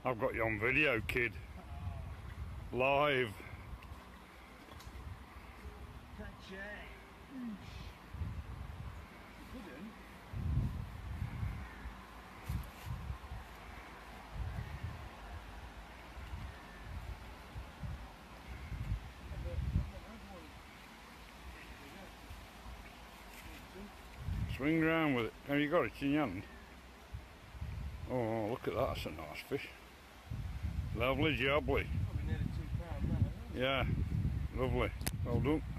I've got you on video, kid. Live. Catch it. You couldn't. Swing round with it. Have you got it in your hand? Oh, look at that. That's a nice fish. Lovely jubbly. Probably nearly £2 now, isn't it? Yeah, lovely. Well done.